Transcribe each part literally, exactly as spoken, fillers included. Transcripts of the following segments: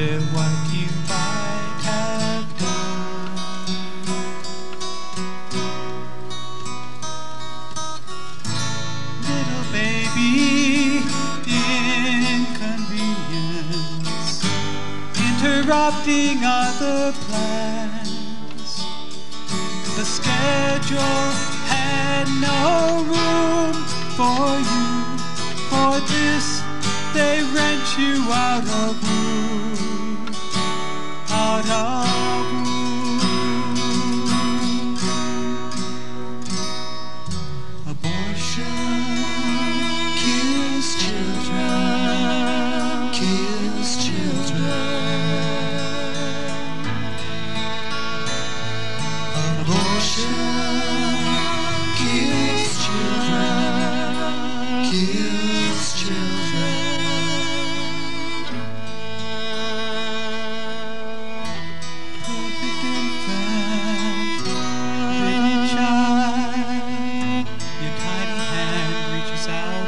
wonder what you might have done. Little baby, inconvenience, interrupting other plans. The schedule had no room for you. For this, they rent you out of room, out of room. Abortion kills children, kills children. Abortion kills children, kills children. Perfect infant, pretty child, your tiny hand reaches out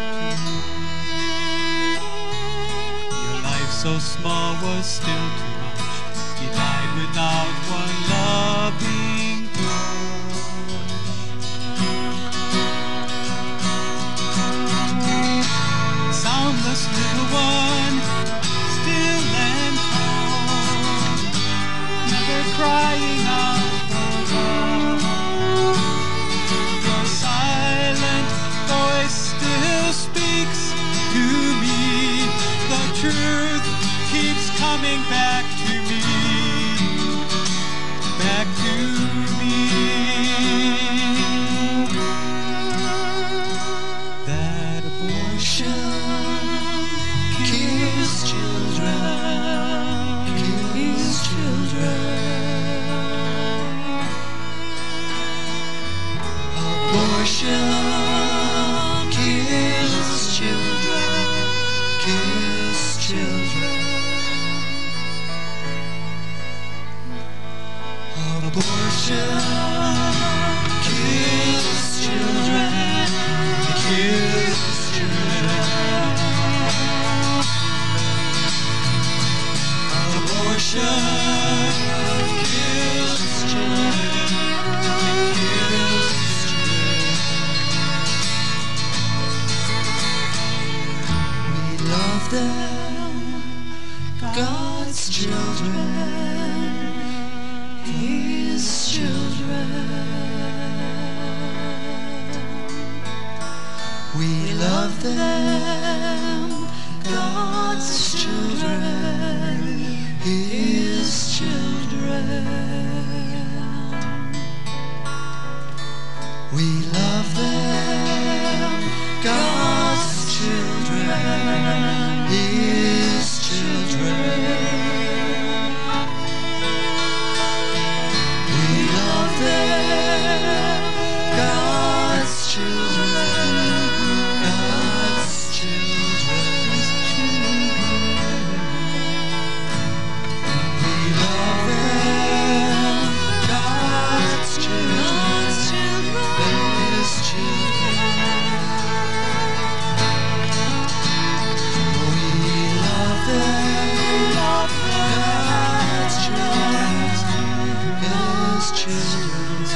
to you. Your life so small was still too much. You died without one loving touch. Soundless little one, still and cold, never crying out for love. Your silent voice still speaks to me. The truth keeps coming back to me, back to me. That abortion kills children, kills children. Abortion kills children, kills children. Abortion kills children, kills children. Abortion kills children, kills children. We love them, God's children, His children. We love them, God's children, His children. We love them, God's children, His children. We love them, God's children, God's children. We love them, God's children, His children. We love them, God's children, His children.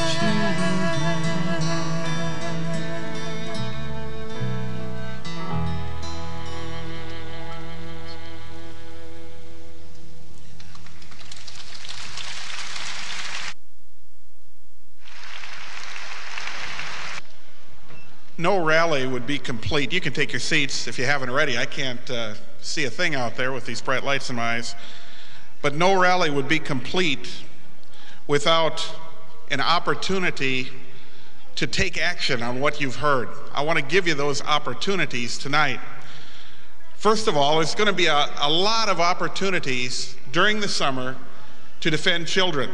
No rally would be complete. You can take your seats if you haven't already. I can't uh, see a thing out there with these bright lights in my eyes. But no rally would be complete without an opportunity to take action on what you've heard. I want to give you those opportunities tonight. First of all, there's going to be a, a lot of opportunities during the summer to defend children.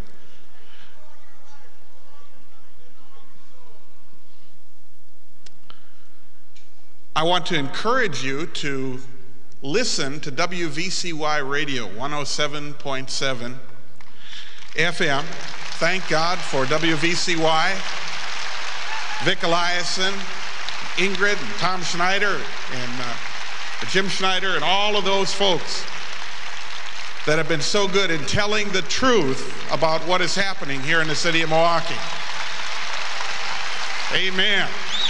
I want to encourage you to listen to W V C Y Radio, one oh seven point seven F M. Thank God for W V C Y, Vic Eliason, Ingrid, and Tom Schneider, and uh, Jim Schneider, and all of those folks. that have been so good in telling the truth about what is happening here in the city of Milwaukee. Amen.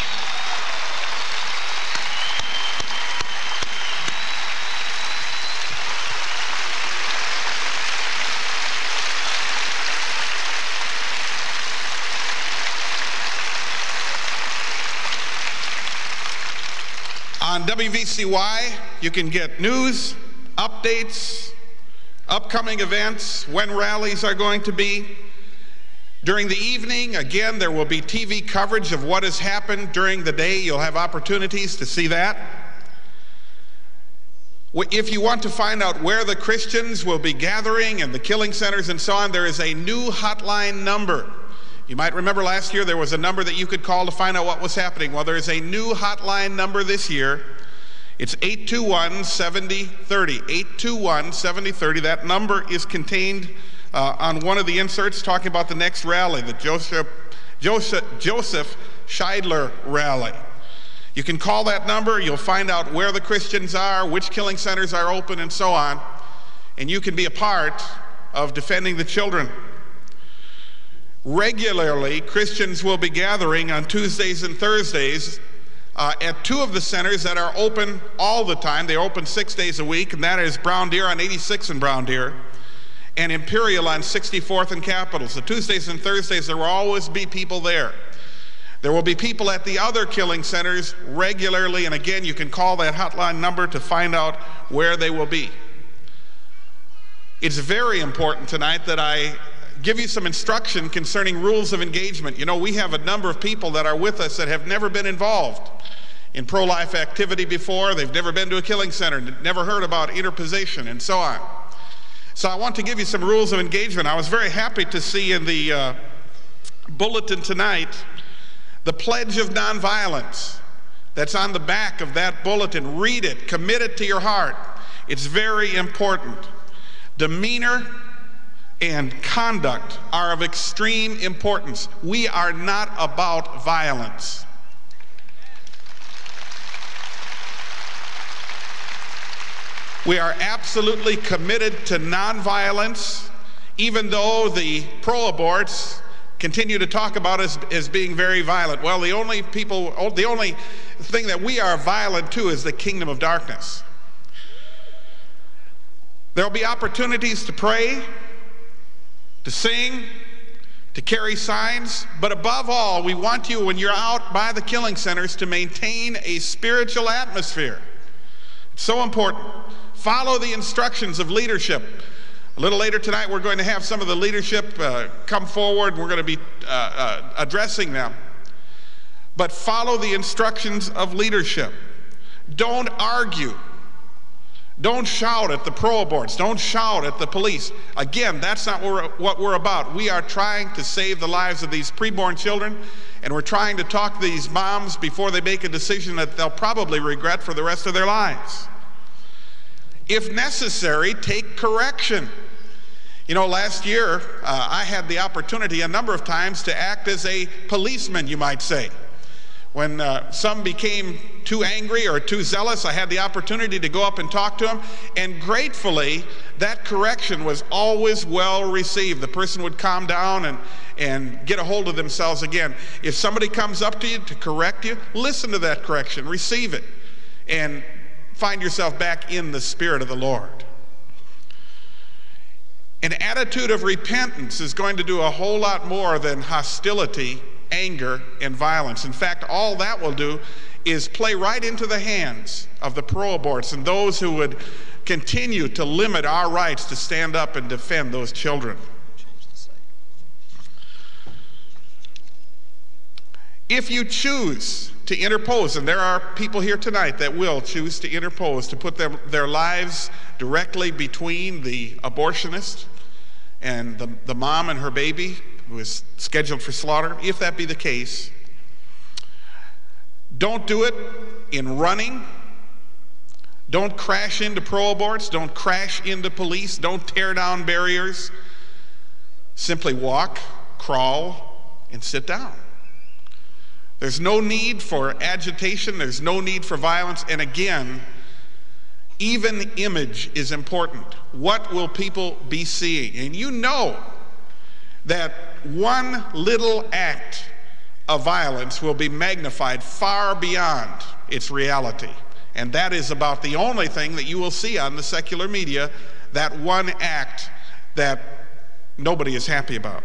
On W V C Y, you can get news, updates, upcoming events, when rallies are going to be. During the evening, again, there will be T V coverage of what has happened during the day. You'll have opportunities to see that. If you want to find out where the Christians will be gathering and the killing centers and so on, there is a new hotline number. You might remember last year there was a number that you could call to find out what was happening. Well, there is a new hotline number this year. It's eight two one, seven zero three zero, eight two one, seven zero three zero. That number is contained uh, on one of the inserts talking about the next rally, the Joseph, Joseph, Joseph Scheidler rally. You can call that number. You'll find out where the Christians are, which killing centers are open, and so on. And you can be a part of defending the children. Regularly, Christians will be gathering on Tuesdays and Thursdays uh, at two of the centers that are open all the time. They're open six days a week, and that is Brown Deer on eighty-sixth and Brown Deer, and Imperial on sixty-fourth and Capitol. So Tuesdays and Thursdays, there will always be people there. There will be people at the other killing centers regularly, and again, you can call that hotline number to find out where they will be. It's very important tonight that I give you some instruction concerning rules of engagement. You know, we have a number of people that are with us that have never been involved in pro-life activity before. They've never been to a killing center, never heard about interposition, and so on. So I want to give you some rules of engagement. I was very happy to see in the uh, bulletin tonight the Pledge of Nonviolence that's on the back of that bulletin. Read it, commit it to your heart. It's very important. Demeanor and conduct are of extreme importance. We are not about violence. We are absolutely committed to nonviolence, even though the pro-aborts continue to talk about us as being very violent. Well, the only people, the only thing that we are violent to is the kingdom of darkness. There will be opportunities to pray, to sing, to carry signs, but above all, we want you, when you're out by the killing centers, to maintain a spiritual atmosphere. It's so important. Follow the instructions of leadership. A little later tonight, we're going to have some of the leadership uh, come forward, and we're going to be uh, uh, addressing them. But follow the instructions of leadership. Don't argue. Don't shout at the pro-aborts. Don't shout at the police. Again, that's not what we're, what we're about. We are trying to save the lives of these preborn children, and we're trying to talk to these moms before they make a decision that they'll probably regret for the rest of their lives. If necessary, take correction. You know, last year, uh, I had the opportunity a number of times to act as a policeman, you might say. When uh, some became too angry or too zealous, I had the opportunity to go up and talk to them, and gratefully, that correction was always well received. The person would calm down and, and get a hold of themselves again. If somebody comes up to you to correct you, listen to that correction, receive it, and find yourself back in the Spirit of the Lord. An attitude of repentance is going to do a whole lot more than hostility, anger, and violence. In fact, all that will do is play right into the hands of the pro-aborts and those who would continue to limit our rights to stand up and defend those children. If you choose to interpose, and there are people here tonight that will choose to interpose, to put them, their lives directly between the abortionist and the, the mom and her baby who is scheduled for slaughter, if that be the case, don't do it in running. Don't crash into pro-aborts. Don't crash into police. Don't tear down barriers. Simply walk, crawl, and sit down. There's no need for agitation. There's no need for violence. And again, Even image is important. What will people be seeing? And you know that one little act of violence will be magnified far beyond its reality. And that is about the only thing that you will see on the secular media, that one act that nobody is happy about.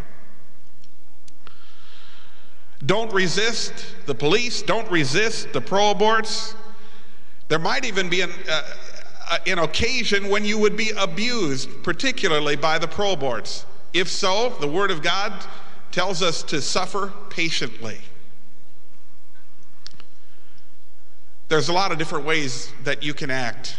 Don't resist the police. Don't resist the pro-aborts. There might even be an, uh, an occasion when you would be abused, particularly by the pro-aborts. If so, the Word of God tells us to suffer patiently. There's a lot of different ways that you can act.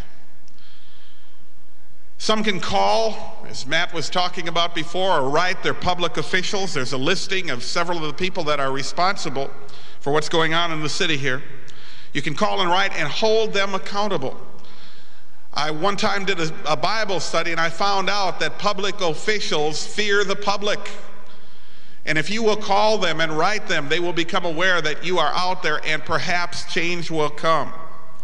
Some can call, as Matt was talking about before, or write their public officials. There's a listing of several of the people that are responsible for what's going on in the city here. You can call and write and hold them accountable. I one time did a, a Bible study, and I found out that public officials fear the public. And if you will call them and write them, they will become aware that you are out there, and perhaps change will come.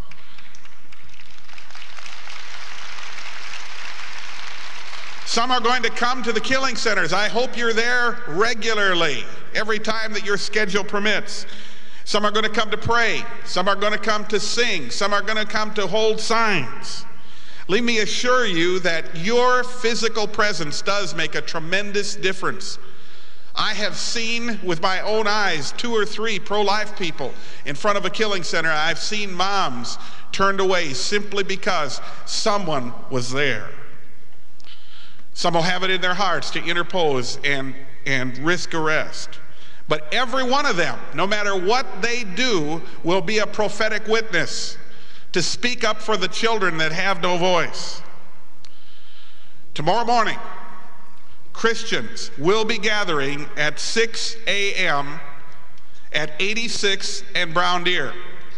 Some are going to come to the killing centers. I hope you're there regularly, every time that your schedule permits. Some are going to come to pray. Some are going to come to sing. Some are going to come to hold signs. Let me assure you that your physical presence does make a tremendous difference. I have seen with my own eyes two or three pro-life people in front of a killing center. I've seen moms turned away simply because someone was there. Some will have it in their hearts to interpose and, and risk arrest. But every one of them, no matter what they do, will be a prophetic witness to speak up for the children that have no voice. Tomorrow morning, Christians will be gathering at six a m at eighty-six and Brown Deer.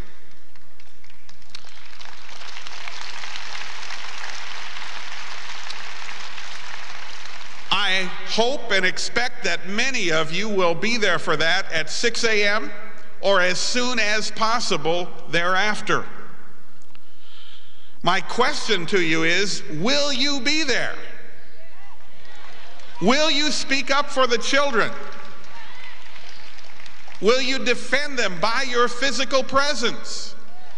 I hope and expect that many of you will be there for that at six a m or as soon as possible thereafter. My question to you is, will you be there? Will you speak up for the children? Will you defend them by your physical presence?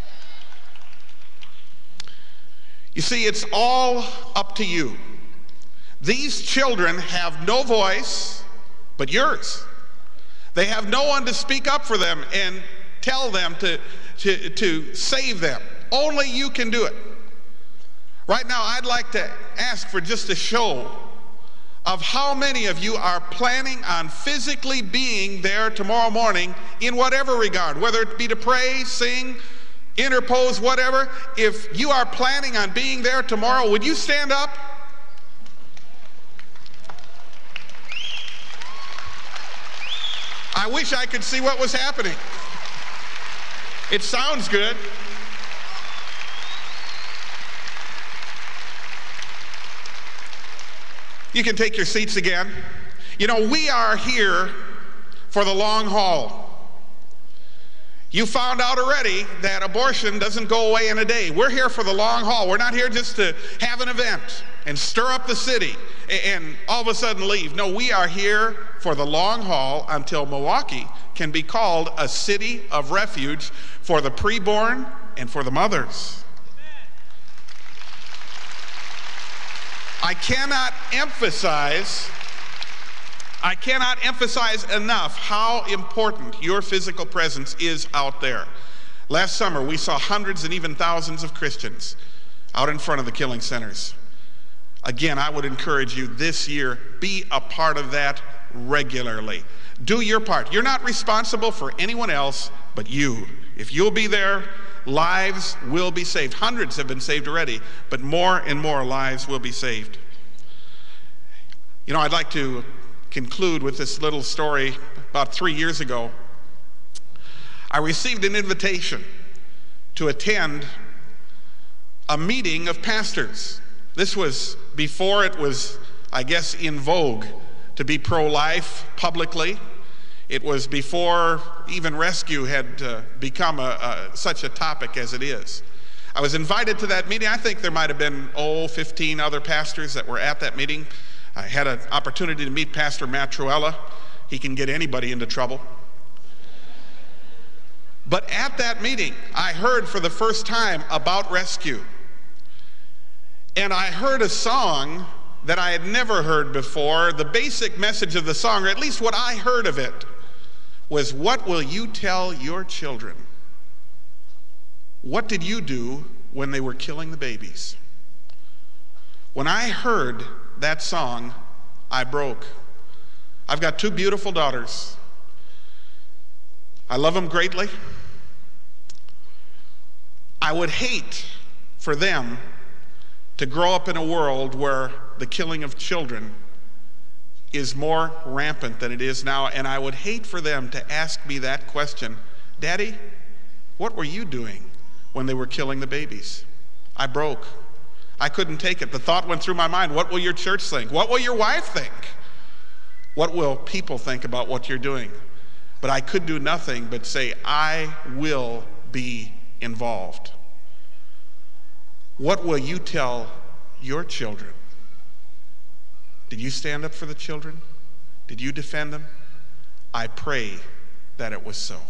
You see, it's all up to you. These children have no voice but yours. They have no one to speak up for them and tell them to, to, to save them. Only you can do it. Right now, I'd like to ask for just a show of how many of you are planning on physically being there tomorrow morning in whatever regard, whether it be to pray, sing, interpose, whatever. If you are planning on being there tomorrow, would you stand up? I wish I could see what was happening. It sounds good. You can take your seats again. You know, we are here for the long haul. You found out already that abortion doesn't go away in a day. We're here for the long haul. We're not here just to have an event and stir up the city and all of a sudden leave. No, we are here for the long haul until Milwaukee can be called a city of refuge for the preborn and for the mothers. I cannot emphasize, I cannot emphasize enough how important your physical presence is out there. Last summer, we saw hundreds and even thousands of Christians out in front of the killing centers. Again, I would encourage you this year, be a part of that regularly. Do your part. You're not responsible for anyone else but you. If you'll be there, lives will be saved. Hundreds have been saved already, but more and more lives will be saved. You know, I'd like to conclude with this little story. About three years ago, I received an invitation to attend a meeting of pastors. This was before it was, I guess, in vogue to be pro-life publicly. It was before even rescue had uh, become a, a, such a topic as it is. I was invited to that meeting. I think there might have been, oh, fifteen other pastors that were at that meeting. I had an opportunity to meet Pastor Matt Truella. He can get anybody into trouble. But at that meeting, I heard for the first time about rescue. And I heard a song that I had never heard before. The basic message of the song, or at least what I heard of it, was, what will you tell your children? What did you do when they were killing the babies? When I heard that song, I broke. I've got two beautiful daughters. I love them greatly. I would hate for them to grow up in a world where the killing of children is more rampant than it is now, and I would hate for them to ask me that question, Daddy, what were you doing when they were killing the babies? I broke. I couldn't take it. The thought went through my mind, what will your church think? What will your wife think? What will people think about what you're doing? But I could do nothing but say, I will be involved. What will you tell your children? Did you stand up for the children? Did you defend them? I pray that it was so.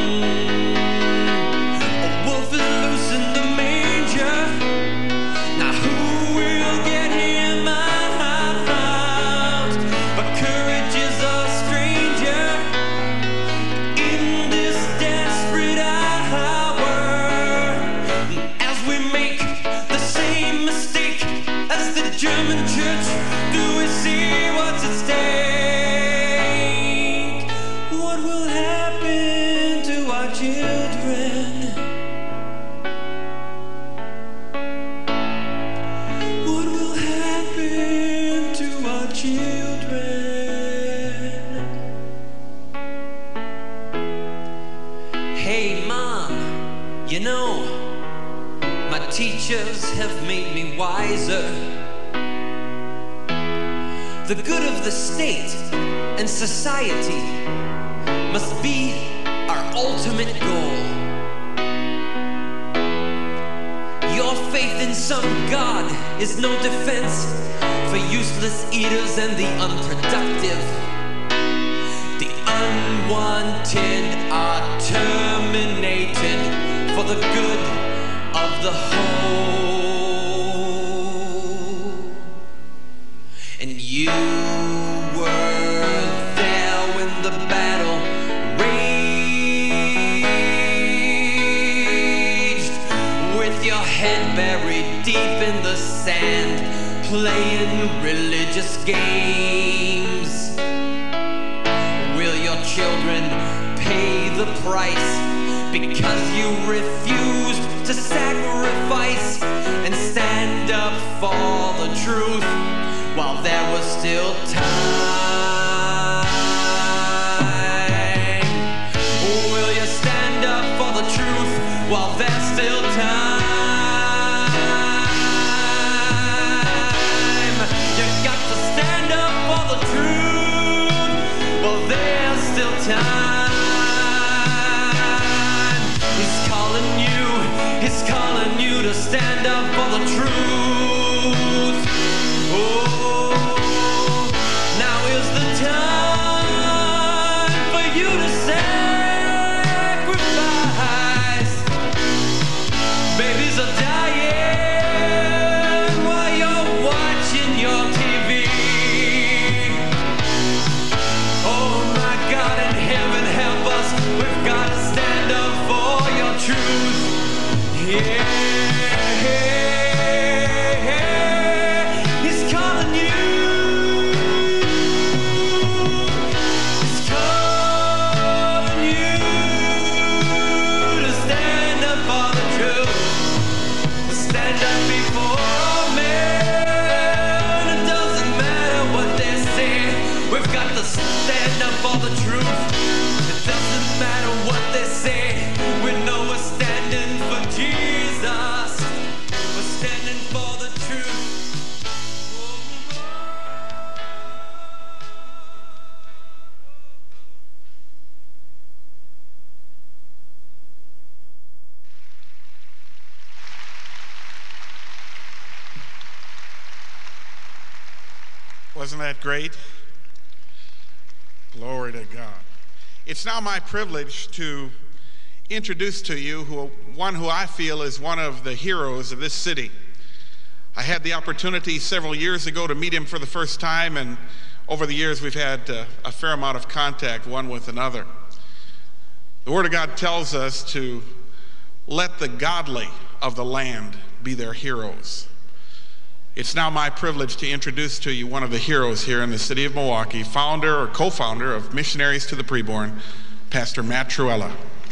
Now German church, do we see what's at stake? What will happen to our children? What will happen to our children? Hey Mom, you know, my teachers have made me wiser. The good of the state and society must be our ultimate goal. Your faith in some God is no defense for useless eaters and the unproductive. The unwanted are terminated for the good of the whole. And you were there when the battle raged, with your head buried deep in the sand, playing religious games. Will your children pay the price because you refused to sacrifice and stand up for the truth while there was still time? Will you stand up for the truth while there's still time? You got to stand up for the truth while there's still time. He's calling you, he's calling you to stand up for the truth. Oh, now is the time for you to sacrifice. Babies are dying while you're watching your T V. Oh my God in heaven, help us. We've got to stand up for your truth. Yeah. He's calling you. He's calling you to stand up for the truth. Stand up before all men. It doesn't matter what they say. We've got to stand up for the truth. It doesn't matter what they say. We know we're standing for Jesus. We're standing for the truth. Wasn't that great? Glory to God. It's now my privilege to introduce to you who, one who I feel is one of the heroes of this city. I had the opportunity several years ago to meet him for the first time, and over the years we've had uh, a fair amount of contact one with another. The Word of God tells us to let the godly of the land be their heroes. It's now my privilege to introduce to you one of the heroes here in the city of Milwaukee, founder or co-founder of Missionaries to the Preborn, Pastor Matt Truella.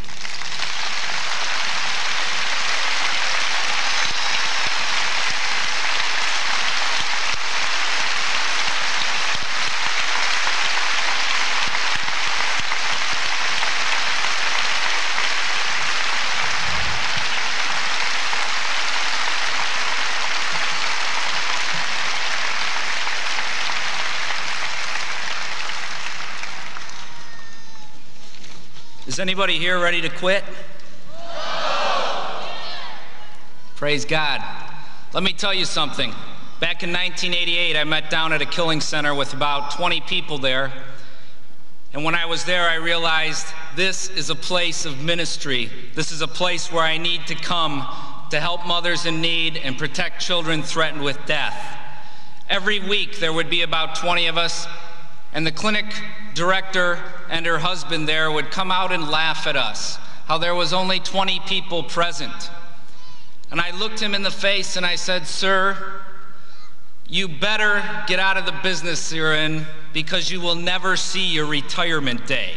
Is anybody here ready to quit? No. Praise God. Let me tell you something. Back in nineteen eighty-eight, I met down at a killing center with about twenty people there. And when I was there, I realized this is a place of ministry. This is a place where I need to come to help mothers in need and protect children threatened with death. Every week, there would be about twenty of us, and the clinic director and her husband there would come out and laugh at us, how there was only twenty people present. And I looked him in the face and I said, "Sir, you better get out of the business you're in, because you will never see your retirement day.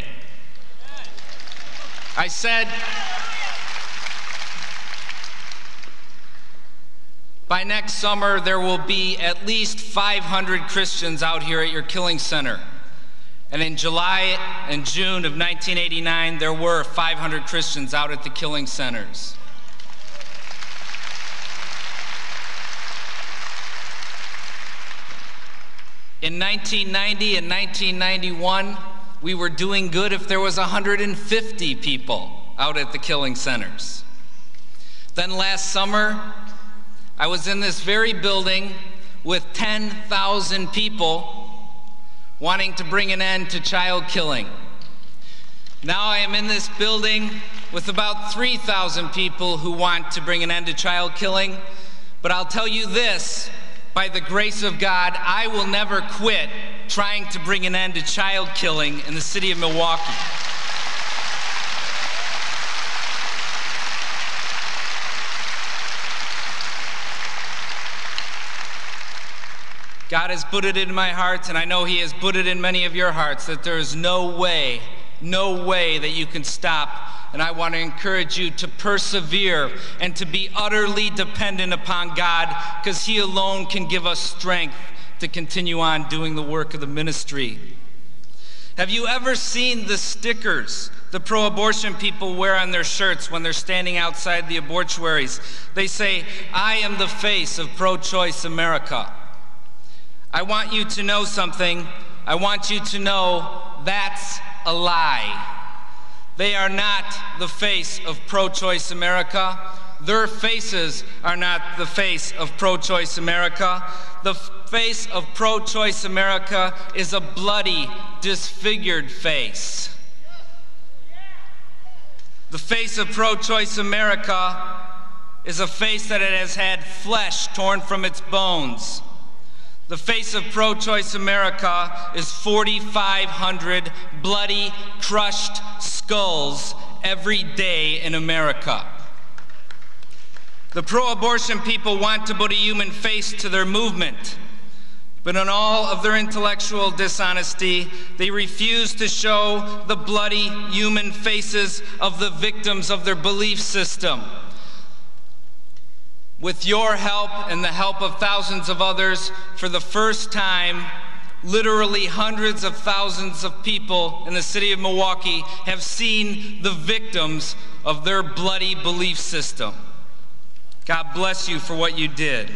I said, by next summer, there will be at least five hundred Christians out here at your killing center. And in July and June of nineteen eighty-nine, there were five hundred Christians out at the killing centers. In nineteen ninety and nineteen ninety-one, we were doing good if there was one hundred fifty people out at the killing centers. Then last summer, I was in this very building with ten thousand people wanting to bring an end to child killing. Now I am in this building with about three thousand people who want to bring an end to child killing. But I'll tell you this, by the grace of God, I will never quit trying to bring an end to child killing in the city of Milwaukee. God has put it in my heart, and I know He has put it in many of your hearts, that there is no way, no way that you can stop. And I want to encourage you to persevere and to be utterly dependent upon God, because He alone can give us strength to continue on doing the work of the ministry. Have you ever seen the stickers the pro-abortion people wear on their shirts when they're standing outside the abortuaries? They say, "I am the face of pro-choice America." I want you to know something. I want you to know that's a lie. They are not the face of pro-choice America. Their faces are not the face of pro-choice America. The face of pro-choice America is a bloody, disfigured face. The face of pro-choice America is a face that it has had flesh torn from its bones. The face of pro-choice America is forty-five hundred bloody, crushed skulls every day in America. The pro-abortion people want to put a human face to their movement, but in all of their intellectual dishonesty, they refuse to show the bloody human faces of the victims of their belief system. With your help and the help of thousands of others, for the first time, literally hundreds of thousands of people in the city of Milwaukee have seen the victims of their bloody belief system. God bless you for what you did.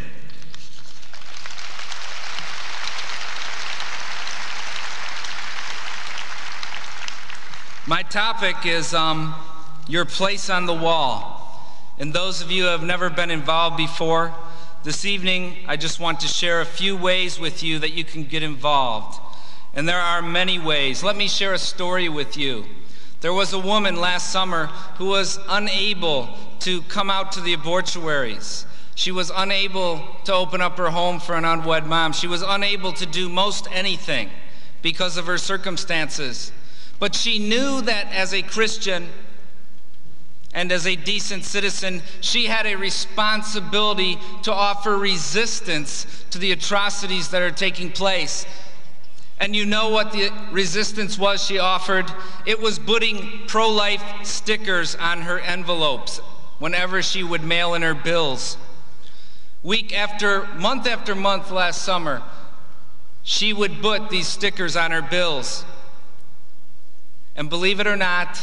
My topic is um, your place on the wall. And those of you who have never been involved before, this evening I just want to share a few ways with you that you can get involved. And there are many ways. Let me share a story with you. There was a woman last summer who was unable to come out to the abortuaries. She was unable to open up her home for an unwed mom. She was unable to do most anything because of her circumstances. But she knew that as a Christian and as a decent citizen, she had a responsibility to offer resistance to the atrocities that are taking place. And you know what the resistance was she offered? It was putting pro-life stickers on her envelopes whenever she would mail in her bills. Week after, month after month last summer, she would put these stickers on her bills. And believe it or not,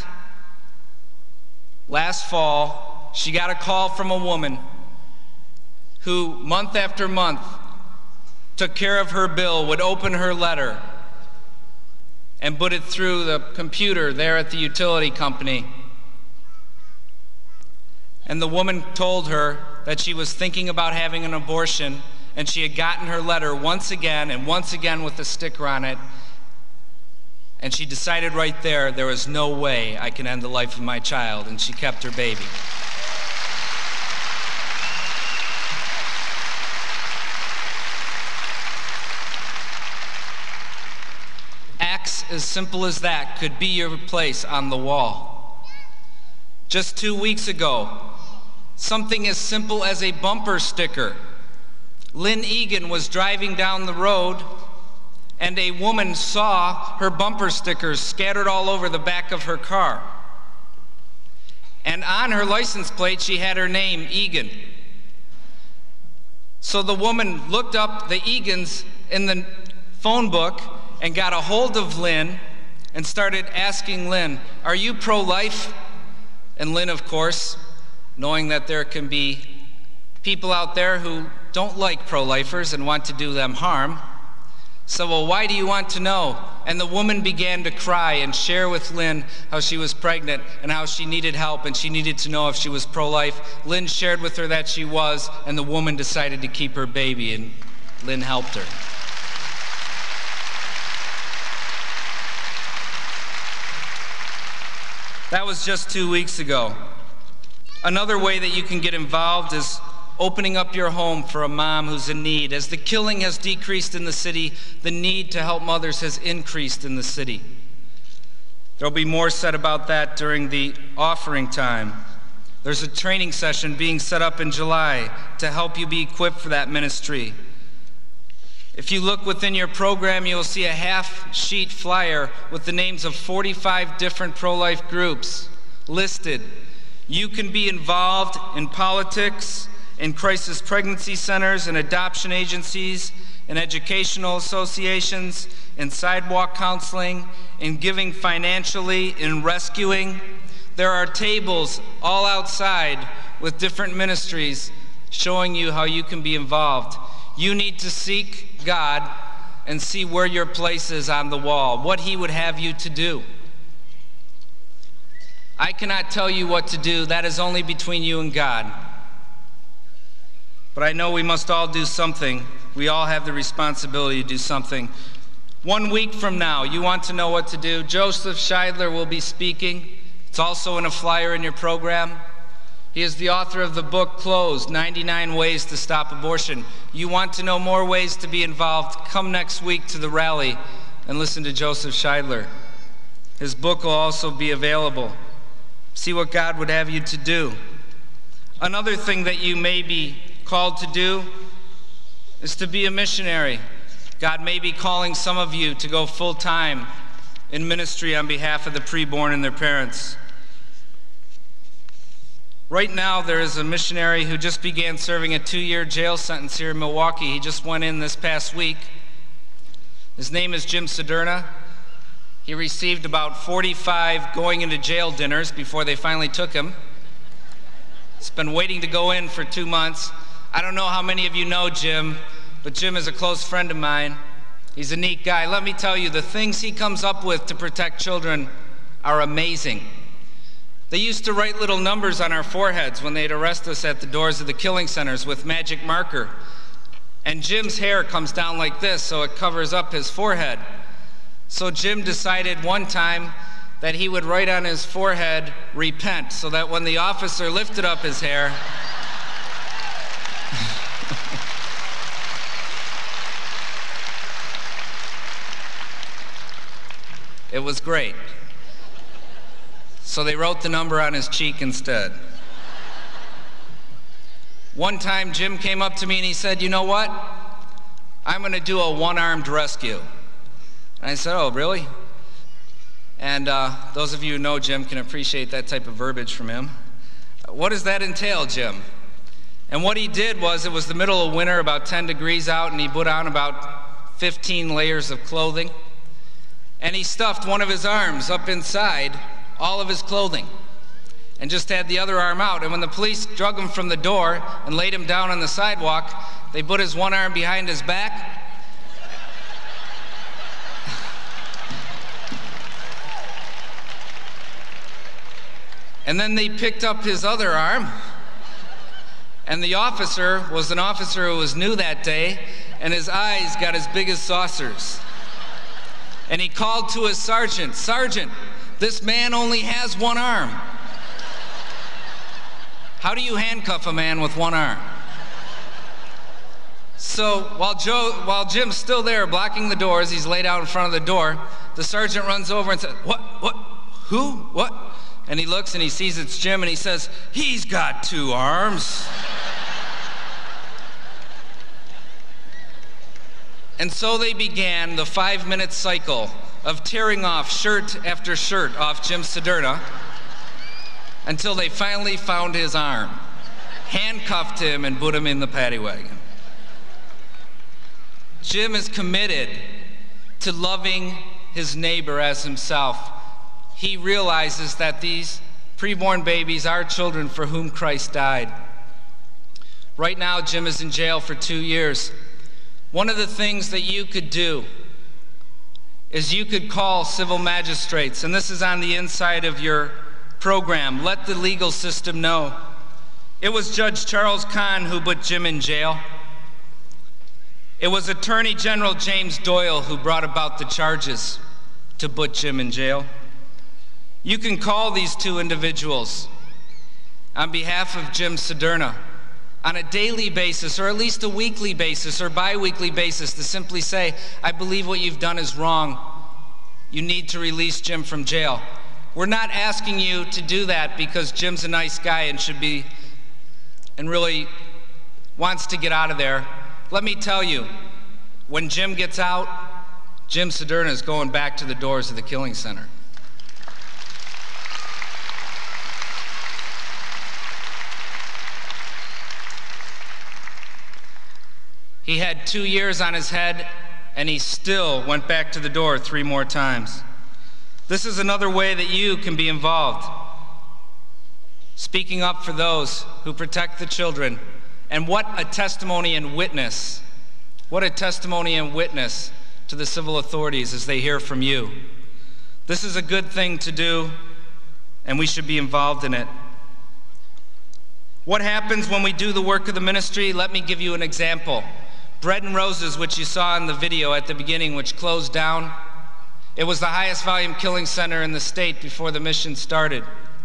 last fall, she got a call from a woman who, month after month, took care of her bill, would open her letter and put it through the computer there at the utility company. And the woman told her that she was thinking about having an abortion, and she had gotten her letter once again and once again with a sticker on it. And she decided right there, there was no way I can end the life of my child, and she kept her baby. Acts as simple as that could be your place on the wall. Just two weeks ago, something as simple as a bumper sticker Lynn Egan was driving down the road, and a woman saw her bumper stickers scattered all over the back of her car. And on her license plate, she had her name, Egan. So the woman looked up the Egans in the phone book and got a hold of Lynn and started asking Lynn, "Are you pro-life?" And Lynn, of course, knowing that there can be people out there who don't like pro-lifers and want to do them harm, so, "Well, why do you want to know?" And the woman began to cry and share with Lynn how she was pregnant and how she needed help and she needed to know if she was pro-life. Lynn shared with her that she was, and the woman decided to keep her baby, and Lynn helped her. That was just two weeks ago. Another way that you can get involved is opening up your home for a mom who's in need. As the killing has decreased in the city, the need to help mothers has increased in the city. There'll be more said about that during the offering time. There's a training session being set up in July to help you be equipped for that ministry. If you look within your program, you'll see a half-sheet flyer with the names of forty-five different pro-life groups listed. You can be involved in politics, in crisis pregnancy centers, in adoption agencies, in educational associations, in sidewalk counseling, in giving financially, in rescuing. There are tables all outside with different ministries showing you how you can be involved. You need to seek God and see where your place is on the wall, what He would have you to do. I cannot tell you what to do. That is only between you and God. But I know we must all do something. We all have the responsibility to do something. One week from now, you want to know what to do? Joseph Scheidler will be speaking. It's also in a flyer in your program. He is the author of the book, Closed, ninety-nine Ways to Stop Abortion. You want to know more ways to be involved? Come next week to the rally and listen to Joseph Scheidler. His book will also be available. See what God would have you to do. Another thing that you may be called to do is to be a missionary. God may be calling some of you to go full-time in ministry on behalf of the preborn and their parents. Right now, there is a missionary who just began serving a two-year jail sentence here in Milwaukee. He just went in this past week. His name is Jim Sedurna. He received about forty-five going into jail dinners before they finally took him. He's been waiting to go in for two months. I don't know how many of you know Jim, but Jim is a close friend of mine. He's a neat guy. Let me tell you, the things he comes up with to protect children are amazing. They used to write little numbers on our foreheads when they'd arrest us at the doors of the killing centers with magic marker. And Jim's hair comes down like this, so it covers up his forehead. So Jim decided one time that he would write on his forehead, "Repent," so that when the officer lifted up his hair, it was great. So they wrote the number on his cheek instead. One time Jim came up to me and he said, "You know what? I'm going to do a one-armed rescue." And I said, "Oh, really?" And uh, those of you who know Jim can appreciate that type of verbiage from him. "What does that entail, Jim?" And what he did was, it was the middle of winter, about ten degrees out, and he put on about fifteen layers of clothing. And he stuffed one of his arms up inside all of his clothing and just had the other arm out. And when the police drug him from the door and laid him down on the sidewalk, they put his one arm behind his back. And then they picked up his other arm, and the officer was an officer who was new that day, and his eyes got as big as saucers. And he called to his sergeant, "Sergeant, this man only has one arm. How do you handcuff a man with one arm?" So while Joe, while Jim's still there blocking the doors, he's laid out in front of the door, the sergeant runs over and says, "What, what, who, what?" And he looks and he sees it's Jim and he says, "He's got two arms." And so they began the five-minute cycle of tearing off shirt after shirt off Jim Sederna until they finally found his arm, handcuffed him, and put him in the paddy wagon. Jim is committed to loving his neighbor as himself. He realizes that these preborn babies are children for whom Christ died. Right now, Jim is in jail for two years. One of the things that you could do is you could call civil magistrates, and this is on the inside of your program. Let the legal system know. It was Judge Charles Kahn who put Jim in jail. It was Attorney General James Doyle who brought about the charges to put Jim in jail. You can call these two individuals on behalf of Jim Sederna on a daily basis, or at least a weekly basis, or bi-weekly basis, to simply say, I believe what you've done is wrong. You need to release Jim from jail. We're not asking you to do that because Jim's a nice guy and should be, and really wants to get out of there. Let me tell you, when Jim gets out, Jim Sederna is going back to the doors of the killing center. He had two years on his head, and he still went back to the door three more times. This is another way that you can be involved. Speaking up for those who protect the children. And what a testimony and witness. What a testimony and witness to the civil authorities as they hear from you. This is a good thing to do, and we should be involved in it. What happens when we do the work of the ministry? Let me give you an example. Bread and Roses, which you saw in the video at the beginning, which closed down, it was the highest volume killing center in the state before the mission started.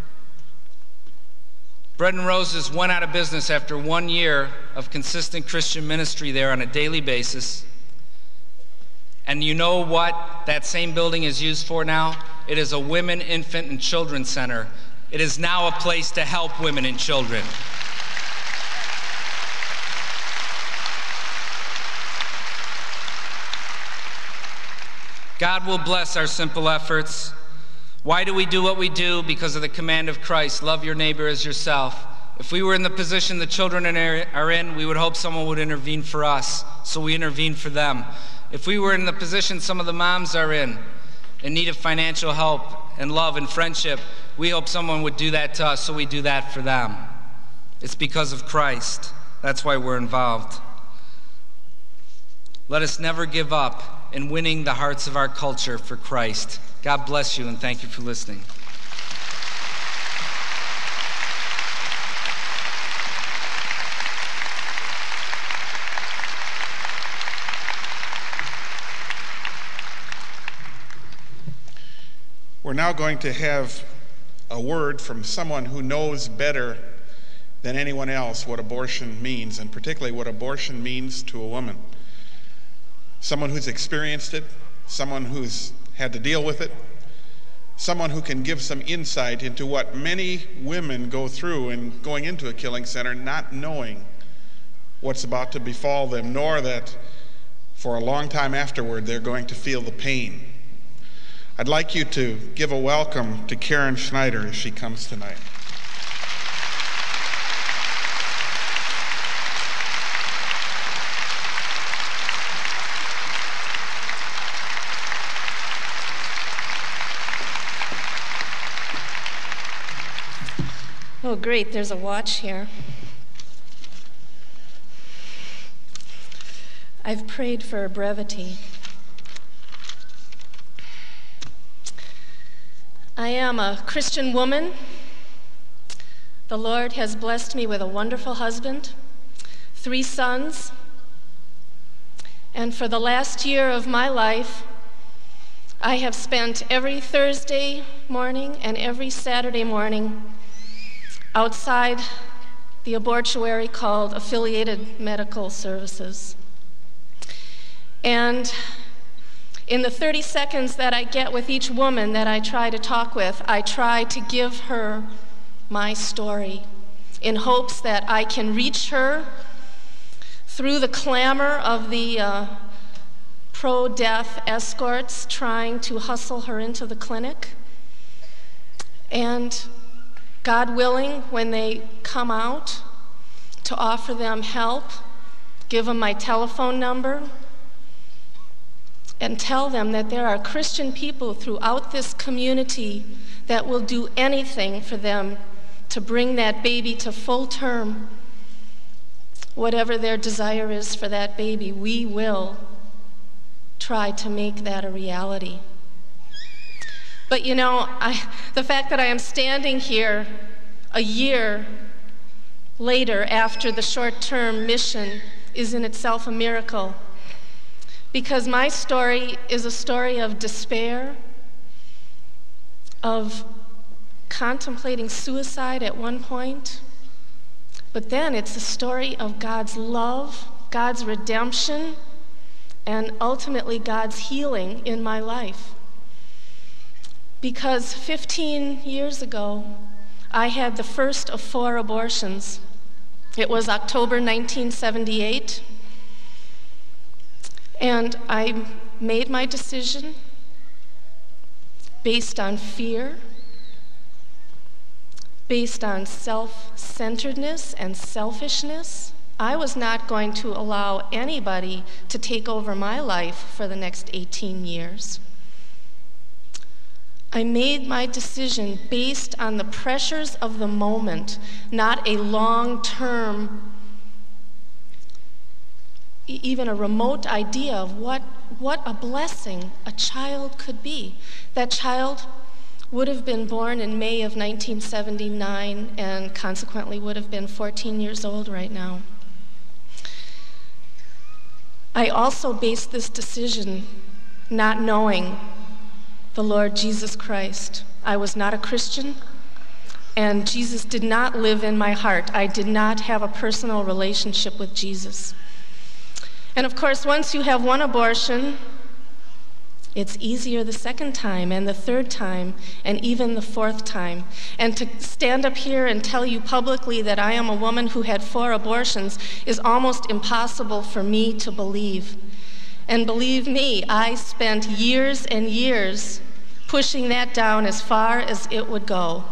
Bread and Roses went out of business after one year of consistent Christian ministry there on a daily basis. And you know what that same building is used for now? It is a women, infant, and children's center. It is now a place to help women and children. God will bless our simple efforts. Why do we do what we do? Because of the command of Christ, love your neighbor as yourself. If we were in the position the children are in, we would hope someone would intervene for us, so we intervene for them. If we were in the position some of the moms are in, in need of financial help and love and friendship, we hope someone would do that to us, so we do that for them. It's because of Christ. That's why we're involved. Let us never give up in winning the hearts of our culture for Christ. God bless you, and thank you for listening. We're now going to have a word from someone who knows better than anyone else what abortion means, and particularly what abortion means to a woman. Someone who's experienced it, someone who's had to deal with it, someone who can give some insight into what many women go through in going into a killing center, not knowing what's about to befall them, nor that for a long time afterward they're going to feel the pain. I'd like you to give a welcome to Karen Schneider as she comes tonight. Oh, great, there's a watch here. I've prayed for brevity. I am a Christian woman. The Lord has blessed me with a wonderful husband, three sons, and for the last year of my life, I have spent every Thursday morning and every Saturday morning outside the abortuary called Affiliated Medical Services. And in the thirty seconds that I get with each woman that I try to talk with, I try to give her my story in hopes that I can reach her through the clamor of the uh, pro-death escorts trying to hustle her into the clinic. And God willing, when they come out, to offer them help, give them my telephone number, and tell them that there are Christian people throughout this community that will do anything for them to bring that baby to full term. Whatever their desire is for that baby, we will try to make that a reality. But you know, I, the fact that I am standing here a year later after the short-term mission is in itself a miracle. Because my story is a story of despair, of contemplating suicide at one point, but then it's a story of God's love, God's redemption, and ultimately God's healing in my life. Because fifteen years ago, I had the first of four abortions. It was October nineteen seventy-eight. And I made my decision based on fear, based on self-centeredness and selfishness. I was not going to allow anybody to take over my life for the next eighteen years. I made my decision based on the pressures of the moment, not a long-term, even a remote idea of what, what a blessing a child could be. That child would have been born in May of nineteen seventy-nine and consequently would have been fourteen years old right now. I also based this decision not knowing the Lord Jesus Christ. I was not a Christian, and Jesus did not live in my heart. I did not have a personal relationship with Jesus. And of course, once you have one abortion, it's easier the second time, and the third time, and even the fourth time. And to stand up here and tell you publicly that I am a woman who had four abortions is almost impossible for me to believe. And believe me, I spent years and years pushing that down as far as it would go.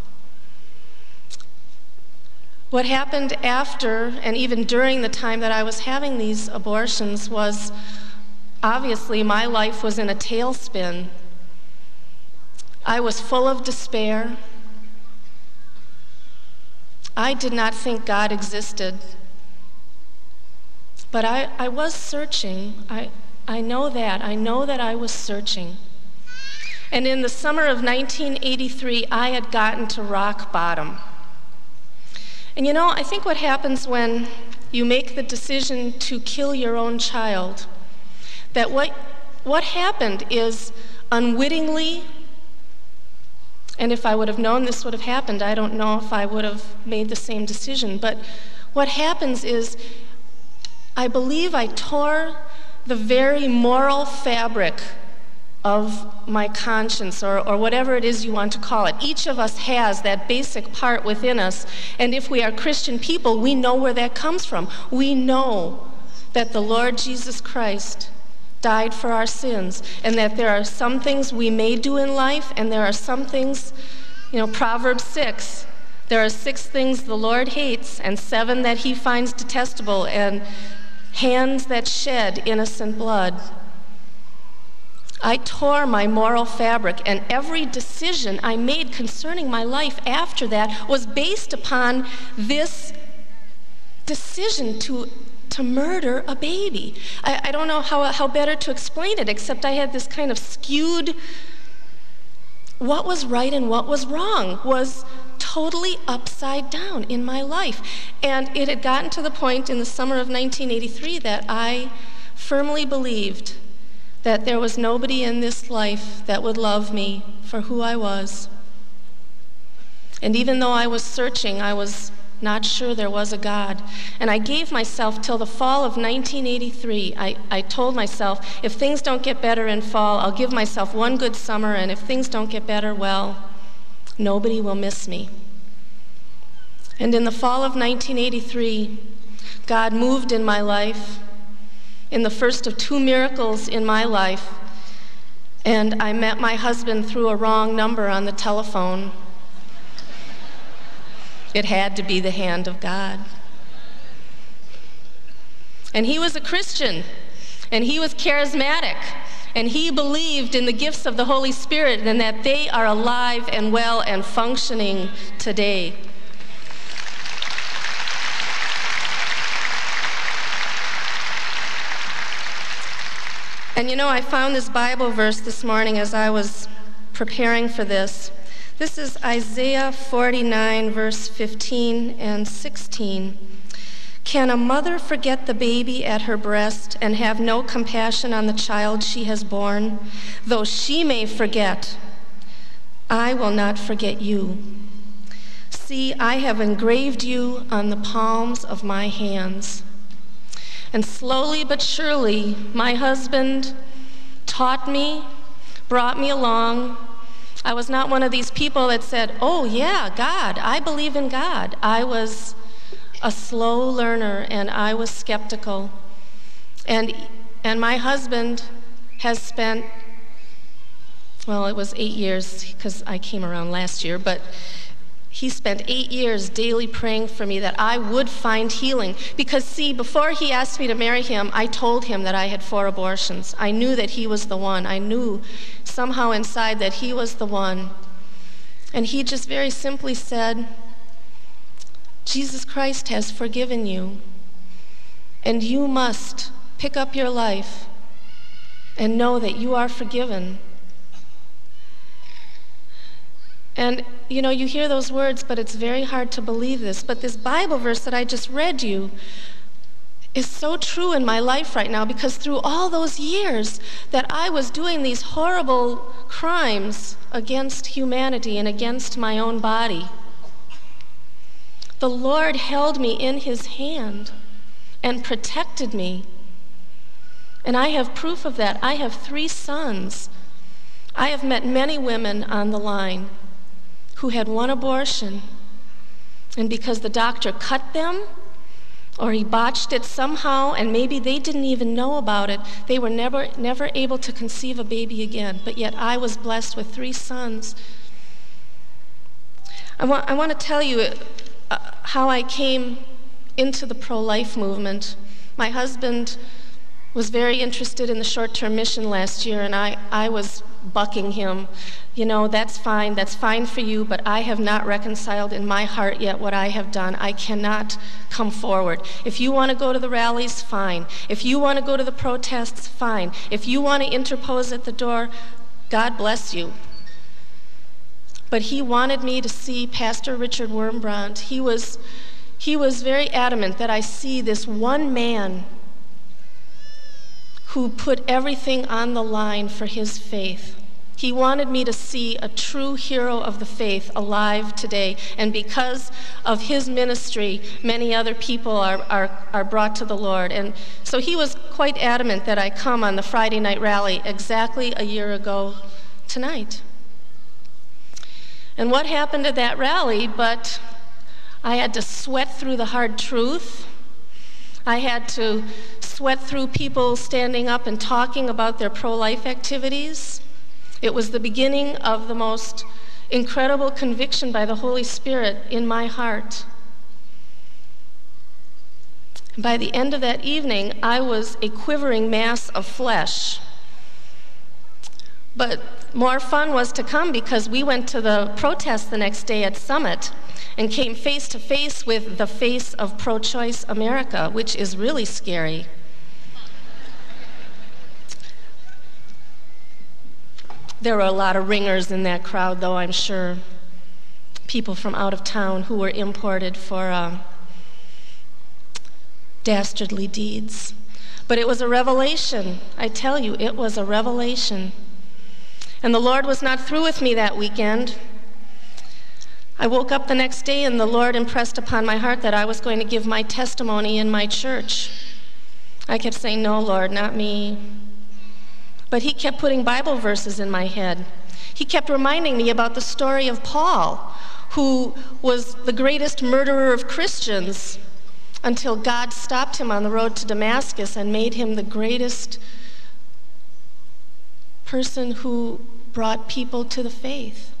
What happened after and even during the time that I was having these abortions was, obviously, my life was in a tailspin. I was full of despair. I did not think God existed. But I, I was searching. I, I know that. I know that I was searching. And in the summer of nineteen eighty-three, I had gotten to rock bottom. And you know, I think what happens when you make the decision to kill your own child, that what, what happened is unwittingly, and if I would have known this would have happened, I don't know if I would have made the same decision, but what happens is I believe I tore the very moral fabric of my conscience, or, or whatever it is you want to call it. Each of us has that basic part within us, and if we are Christian people, we know where that comes from. We know that the Lord Jesus Christ died for our sins, and that there are some things we may do in life, and there are some things, you know, Proverbs six, there are six things the Lord hates, and seven that he finds detestable, and hands that shed innocent blood. I tore my moral fabric, and every decision I made concerning my life after that was based upon this decision to, to murder a baby. I, I don't know how, how better to explain it, except I had this kind of skewed, what was right and what was wrong was totally upside down in my life. And it had gotten to the point in the summer of nineteen eighty-three that I firmly believed that there was nobody in this life that would love me for who I was. And even though I was searching, I was not sure there was a God. And I gave myself till the fall of nineteen eighty-three. I, I told myself, if things don't get better in fall, I'll give myself one good summer, and if things don't get better, well, nobody will miss me. And in the fall of nineteen eighty-three, God moved in my life, in the first of two miracles in my life, and I met my husband through a wrong number on the telephone. It had to be the hand of God. And he was a Christian, and he was charismatic, and he believed in the gifts of the Holy Spirit and that they are alive and well and functioning today. And you know, I found this Bible verse this morning as I was preparing for this. This is Isaiah forty-nine, verse fifteen and sixteen. Can a mother forget the baby at her breast and have no compassion on the child she has borne? Though she may forget, I will not forget you. See, I have engraved you on the palms of my hands. And slowly but surely, my husband taught me, brought me along. I was not one of these people that said, oh yeah, God, I believe in God. I was a slow learner, and I was skeptical. And, and my husband has spent, well, it was eight years, because I came around last year, but he spent eight years daily praying for me that I would find healing. Because see, before he asked me to marry him, I told him that I had four abortions. I knew that he was the one. I knew somehow inside that he was the one. And he just very simply said, Jesus Christ has forgiven you, and you must pick up your life and know that you are forgiven. And, you know, you hear those words, but it's very hard to believe this. But this Bible verse that I just read you is so true in my life right now, because through all those years that I was doing these horrible crimes against humanity and against my own body, the Lord held me in his hand and protected me. And I have proof of that. I have three sons. I have met many women on the line who had one abortion, and because the doctor cut them, or he botched it somehow, and maybe they didn't even know about it, they were never, never able to conceive a baby again. But yet I was blessed with three sons. I want, I want to tell you uh, how I came into the pro-life movement. My husband was very interested in the short-term mission last year, and I, I was bucking him. You know, that's fine, that's fine for you, but I have not reconciled in my heart yet what I have done. I cannot come forward. If you want to go to the rallies, fine. If you want to go to the protests, fine. If you want to interpose at the door, God bless you. But he wanted me to see Pastor Richard Wormbrandt. He was, he was very adamant that I see this one man who put everything on the line for his faith. He wanted me to see a true hero of the faith alive today, and because of his ministry, many other people are, are, are brought to the Lord. And so he was quite adamant that I come on the Friday night rally exactly a year ago tonight. And what happened at that rally, but I had to sweat through the hard truth. I had to sweat through people standing up and talking about their pro-life activities. It was the beginning of the most incredible conviction by the Holy Spirit in my heart. By the end of that evening, I was a quivering mass of flesh. But more fun was to come, because we went to the protest the next day at Summit and came face to face with the face of pro-choice America, which is really scary. There were a lot of ringers in that crowd, though, I'm sure. People from out of town who were imported for uh, dastardly deeds. But it was a revelation. I tell you, it was a revelation. And the Lord was not through with me that weekend. I woke up the next day, and the Lord impressed upon my heart that I was going to give my testimony in my church. I kept saying, no, Lord, not me. But he kept putting Bible verses in my head. He kept reminding me about the story of Paul, who was the greatest murderer of Christians. until God stopped him on the road to Damascus and made him the greatest person who brought people to the faith.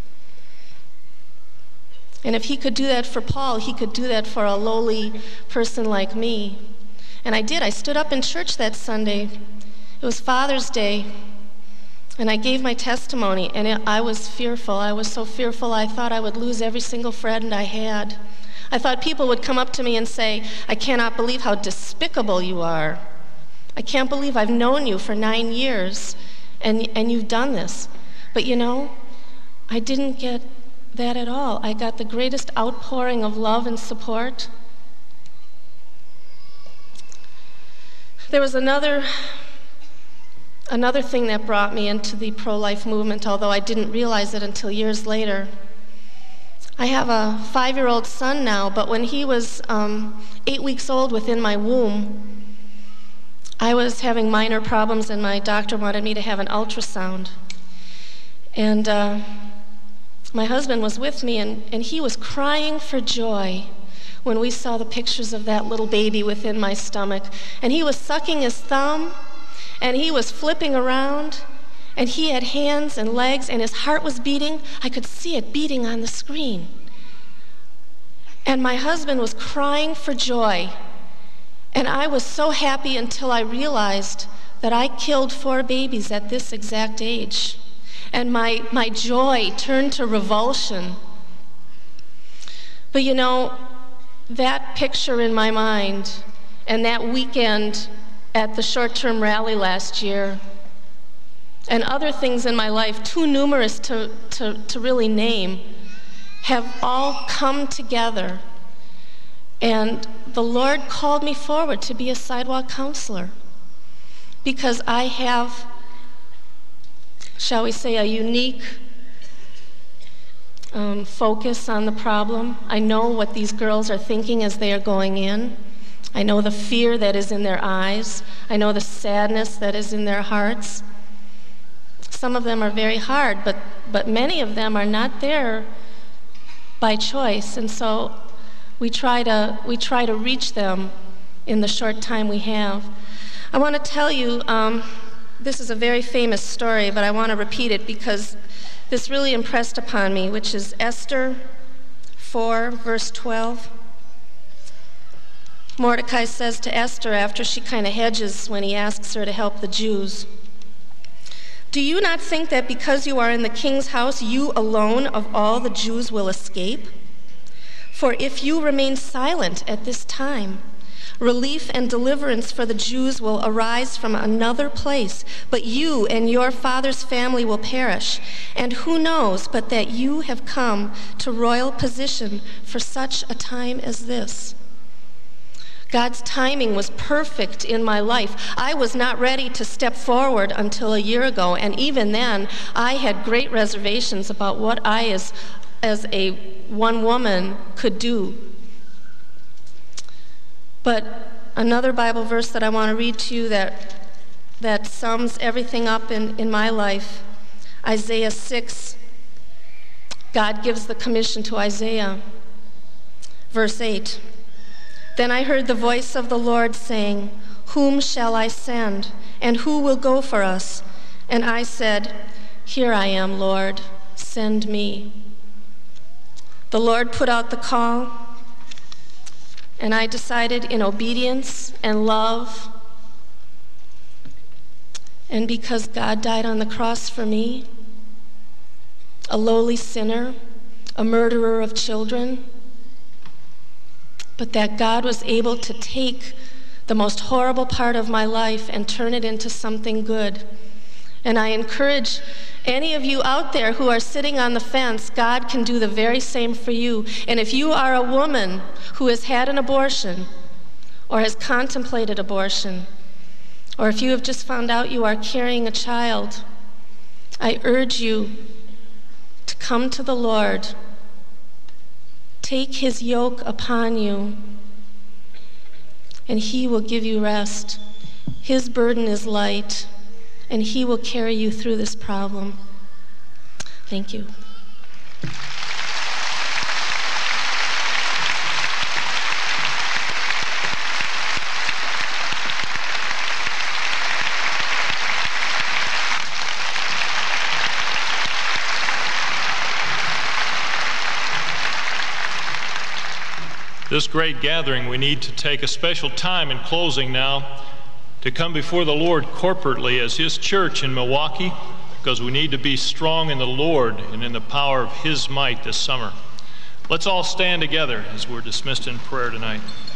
And if he could do that for Paul, he could do that for a lowly person like me. And I did. I stood up in church that Sunday. It was Father's Day. And I gave my testimony, and it, I was fearful. I was so fearful I thought I would lose every single friend I had. I thought people would come up to me and say, "I cannot believe how despicable you are. I can't believe I've known you for nine years, and, and you've done this." But you know, I didn't get that at all. I got the greatest outpouring of love and support. There was another Another thing that brought me into the pro-life movement, although I didn't realize it until years later. I have a five-year-old son now, but when he was um, eight weeks old within my womb, I was having minor problems, and my doctor wanted me to have an ultrasound. And uh, my husband was with me, and, and he was crying for joy when we saw the pictures of that little baby within my stomach. And he was sucking his thumb, and he was flipping around, and he had hands and legs, and his heart was beating. I could see it beating on the screen. And my husband was crying for joy. And I was so happy until I realized that I killed four babies at this exact age. And my, my joy turned to revulsion. But you know, that picture in my mind, and that weekend at the short-term rally last year, and other things in my life, too numerous to, to, to really name, have all come together. And the Lord called me forward to be a sidewalk counselor because I have, shall we say, a unique um, focus on the problem. I know what these girls are thinking as they are going in. I know the fear that is in their eyes. I know the sadness that is in their hearts. Some of them are very hard, but, but many of them are not there by choice. And so we try to, we try to reach them in the short time we have. I want to tell you, um, this is a very famous story, but I want to repeat it because this really impressed upon me, which is Esther four, verse twelve. Mordecai says to Esther after she kind of hedges when he asks her to help the Jews, "Do you not think that because you are in the king's house, you alone of all the Jews will escape? For if you remain silent at this time, relief and deliverance for the Jews will arise from another place, but you and your father's family will perish. And who knows but that you have come to royal position for such a time as this?" God's timing was perfect in my life. I was not ready to step forward until a year ago, and even then, I had great reservations about what I, as, as a one woman, could do. But another Bible verse that I want to read to you that, that sums everything up in, in my life, Isaiah six. God gives the commission to Isaiah. Verse eight. "Then I heard the voice of the Lord saying, 'Whom shall I send, and who will go for us?' And I said, 'Here I am, Lord, send me.' The Lord put out the call, and I decided in obedience and love, and because God died on the cross for me, a lowly sinner, a murderer of children, but that God was able to take the most horrible part of my life and turn it into something good. And I encourage any of you out there who are sitting on the fence, God can do the very same for you. And if you are a woman who has had an abortion or has contemplated abortion, or if you have just found out you are carrying a child, I urge you to come to the Lord. Take his yoke upon you, and he will give you rest. His burden is light, and he will carry you through this problem. Thank you. this great gathering, we need to take a special time in closing now to come before the Lord corporately as His church in Milwaukee, because we need to be strong in the Lord and in the power of His might this summer. Let's all stand together as we're dismissed in prayer tonight.